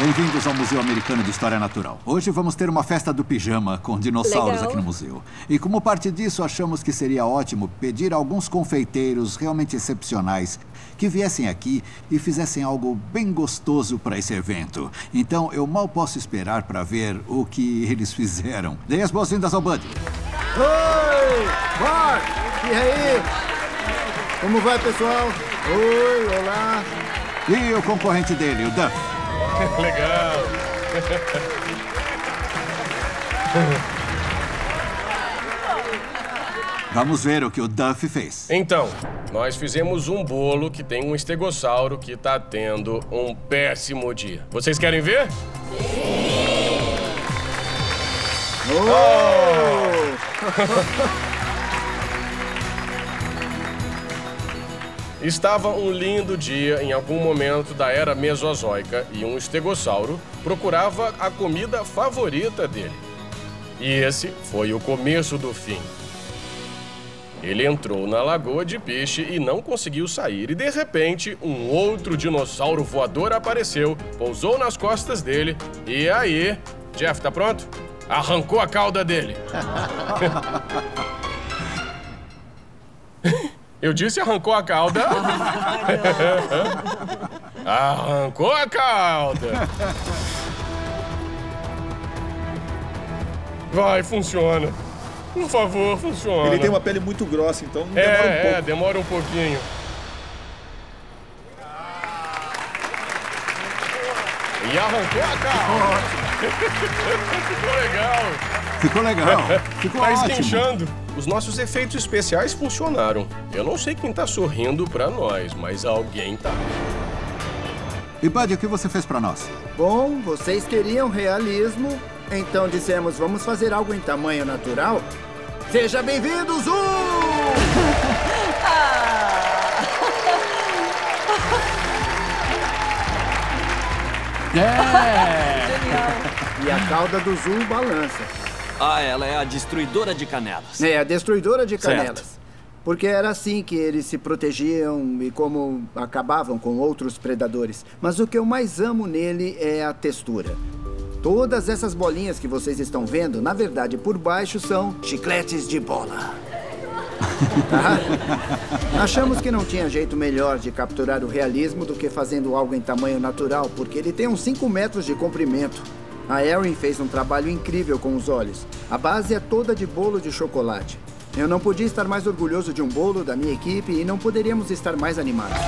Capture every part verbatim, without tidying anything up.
Bem-vindos ao Museu Americano de História Natural. Hoje vamos ter uma festa do pijama com dinossauros Legal. aqui no museu. E como parte disso, achamos que seria ótimo pedir a alguns confeiteiros realmente excepcionais que viessem aqui e fizessem algo bem gostoso para esse evento. Então, eu mal posso esperar para ver o que eles fizeram. Deem as boas-vindas ao Bud. Oi! Bart! E aí? Como vai, pessoal? Oi, olá! E o concorrente dele, o Duff. Legal! Vamos ver o que o Duff fez. Então, nós fizemos um bolo que tem um estegossauro que tá tendo um péssimo dia. Vocês querem ver? Oh! Estava um lindo dia em algum momento da era mesozoica e um estegossauro procurava a comida favorita dele. E esse foi o começo do fim. Ele entrou na lagoa de peixe e não conseguiu sair. E, de repente, um outro dinossauro voador apareceu, pousou nas costas dele e aí... Jeff, tá pronto? Arrancou a cauda dele. Eu disse arrancou a cauda. Arrancou a cauda. Vai, funciona. Por favor, funciona. Ele tem uma pele muito grossa, então demora é, um pouco. É, demora um pouquinho. E arrancou a cauda. Ficou legal. Ficou legal. Ficou tá ótimo. esguinchando. Os nossos efeitos especiais funcionaram. Eu não sei quem tá sorrindo pra nós, mas alguém tá. E, Bud, o que você fez pra nós? Bom, vocês queriam realismo, então dissemos, vamos fazer algo em tamanho natural. Seja bem-vindo, Zoom! É! E a cauda do Zoom balança. Ah, ela é a destruidora de canelas. É, a destruidora de canelas. Certo. Porque era assim que eles se protegiam e como acabavam com outros predadores. Mas o que eu mais amo nele é a textura. Todas essas bolinhas que vocês estão vendo, na verdade, por baixo são chicletes de bola. Tá? Achamos que não tinha jeito melhor de capturar o realismo do que fazendo algo em tamanho natural, porque ele tem uns cinco metros de comprimento. A Erin fez um trabalho incrível com os olhos. A base é toda de bolo de chocolate. Eu não podia estar mais orgulhoso de um bolo da minha equipe e não poderíamos estar mais animados.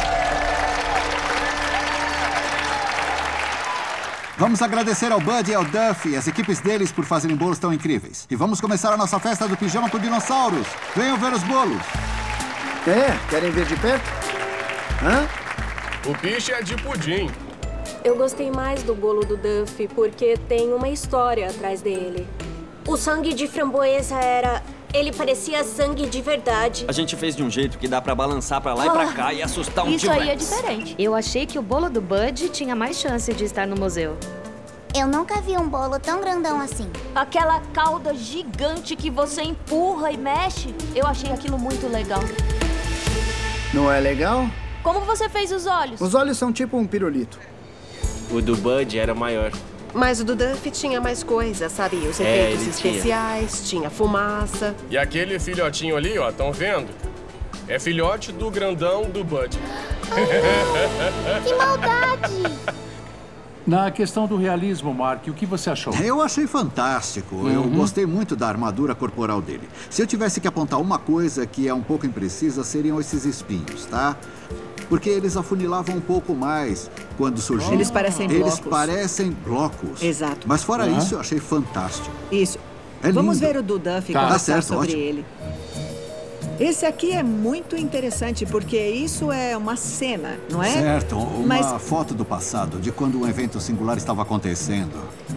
Vamos agradecer ao Bud e ao Duff e as equipes deles por fazerem bolos tão incríveis. E vamos começar a nossa festa do pijama com dinossauros. Venham ver os bolos. É, querem ver de perto? Hã? O piche é de pudim. Eu gostei mais do bolo do Duff porque tem uma história atrás dele. O sangue de framboesa era... Ele parecia sangue de verdade. A gente fez de um jeito que dá pra balançar pra lá e pra cá e assustar um Isso T-Rex. aí é diferente. Eu achei que o bolo do Bud tinha mais chance de estar no museu. Eu nunca vi um bolo tão grandão assim. Aquela cauda gigante que você empurra e mexe, eu achei aquilo muito legal. Não é legal? Como você fez os olhos? Os olhos são tipo um pirulito. O do Bud era maior. Mas o do Duff tinha mais coisa, sabe? Os É, efeitos ele especiais, tinha. tinha fumaça. E aquele filhotinho ali, ó, estão vendo? É filhote do grandão do Bud. Que maldade! Na questão do realismo, Mark, o que você achou? Eu achei fantástico. Uhum. Eu gostei muito da armadura corporal dele. Se eu tivesse que apontar uma coisa que é um pouco imprecisa, seriam esses espinhos, tá? Porque eles afunilavam um pouco mais quando surgiram. Eles parecem blocos. Eles parecem blocos. Exato. Mas fora Uhum. isso, eu achei fantástico. Isso. É Vamos lindo. ver o do Duff e Tá. conversar Tá certo, sobre ótimo. ele. Esse aqui é muito interessante, porque isso é uma cena, não é? Certo, uma Mas... foto do passado, de quando um evento singular estava acontecendo.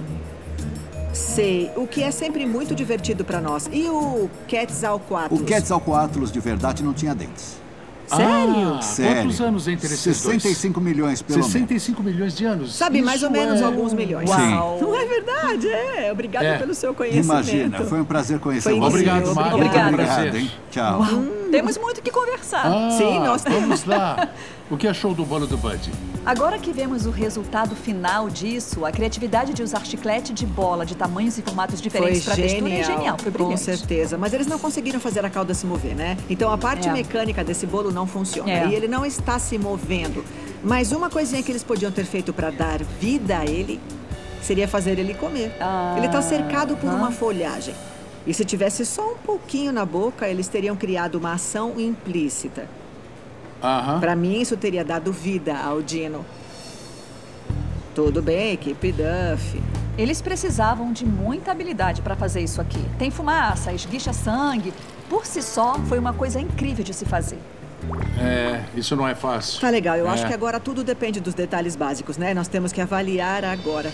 Sei, o que é sempre muito divertido para nós. E o Quetzalcoatlus? O Quetzalcoatlus de verdade não tinha dentes. Sério? Ah, Sério. Quantos anos entre esses dois? sessenta e cinco milhões, pelo menos. sessenta e cinco milhões de anos? Sabe, mais ou Isso menos é... alguns milhões. Uau. Não é verdade? É. Obrigada É. pelo seu conhecimento. Imagina, foi um prazer conhecer Foi você. Obrigado, Mário. Obrigada. Obrigado, hein? Tchau. Hum, Temos muito o que conversar. Ah, Sim, nós vamos lá. O que achou do bolo do Bud? Agora que vemos o resultado final disso, a criatividade de usar chiclete de bola de tamanhos e formatos diferentes para textura é genial. Foi brilhante. Com certeza. Mas eles não conseguiram fazer a cauda se mover, né? Então a parte É. mecânica desse bolo não funciona. É. E ele não está se movendo. Mas uma coisinha que eles podiam ter feito para dar vida a ele seria fazer ele comer. Ah. Ele está cercado por Ah. uma folhagem. E se tivesse só um pouquinho na boca, eles teriam criado uma ação implícita. Aham. Para mim, isso teria dado vida ao Dino. Tudo bem, equipe Duff. Eles precisavam de muita habilidade para fazer isso aqui. Tem fumaça, esguicha sangue. Por si só, foi uma coisa incrível de se fazer. É, isso não é fácil. Tá legal, eu É. acho que agora tudo depende dos detalhes básicos, né? Nós temos que avaliar agora.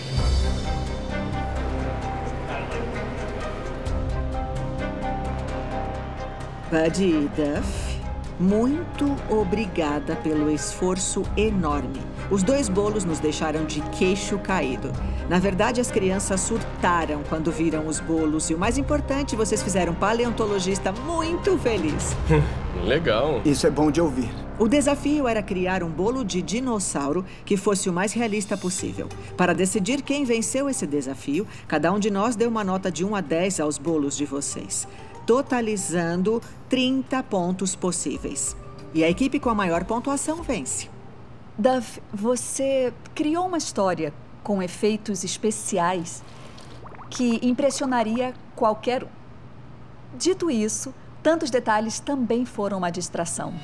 Bud e Duff, muito obrigada pelo esforço enorme. Os dois bolos nos deixaram de queixo caído. Na verdade, as crianças surtaram quando viram os bolos. E o mais importante, vocês fizeram um paleontologista muito feliz. Legal. Isso é bom de ouvir. O desafio era criar um bolo de dinossauro que fosse o mais realista possível. Para decidir quem venceu esse desafio, cada um de nós deu uma nota de um a dez aos bolos de vocês, totalizando trinta pontos possíveis. E a equipe com a maior pontuação vence. Duff, você criou uma história com efeitos especiais que impressionaria qualquer um. Dito isso, tantos detalhes também foram uma distração.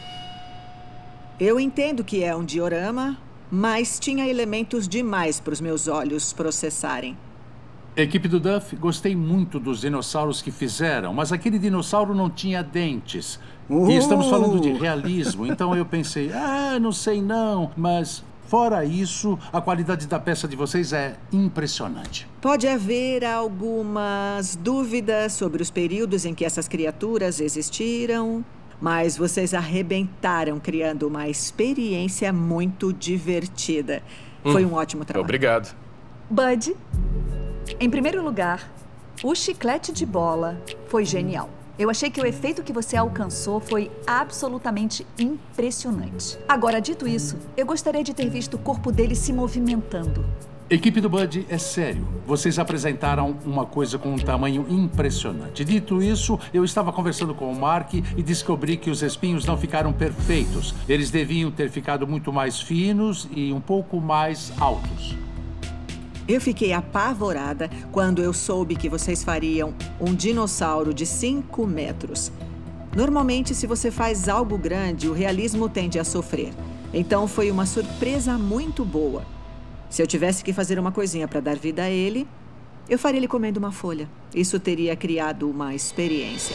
Eu entendo que é um diorama, mas tinha elementos demais para os meus olhos processarem. Equipe do Duff, gostei muito dos dinossauros que fizeram, mas aquele dinossauro não tinha dentes. Uh! E estamos falando de realismo, então eu pensei, ah, não sei não, mas fora isso, a qualidade da peça de vocês é impressionante. Pode haver algumas dúvidas sobre os períodos em que essas criaturas existiram, mas vocês arrebentaram criando uma experiência muito divertida. Foi Hum, um ótimo trabalho. Obrigado. Bud, em primeiro lugar, o chiclete de bola foi genial. Eu achei que o efeito que você alcançou foi absolutamente impressionante. Agora, dito isso, eu gostaria de ter visto o corpo dele se movimentando. Equipe do Bud, é sério. Vocês apresentaram uma coisa com um tamanho impressionante. Dito isso, eu estava conversando com o Mark e descobri que os espinhos não ficaram perfeitos. Eles deviam ter ficado muito mais finos e um pouco mais altos. Eu fiquei apavorada quando eu soube que vocês fariam um dinossauro de cinco metros. Normalmente, se você faz algo grande, o realismo tende a sofrer. Então, foi uma surpresa muito boa. Se eu tivesse que fazer uma coisinha para dar vida a ele, eu faria ele comendo uma folha. Isso teria criado uma experiência.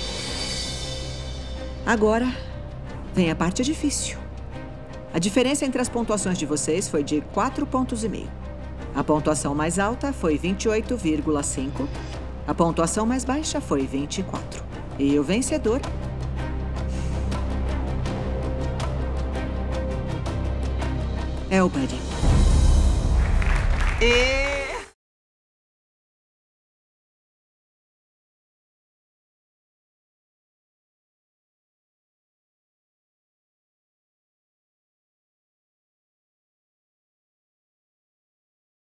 Agora, vem a parte difícil. A diferença entre as pontuações de vocês foi de quatro pontos e meio. A pontuação mais alta foi vinte e oito vírgula cinco. A pontuação mais baixa foi vinte e quatro. E o vencedor é o Buddy. E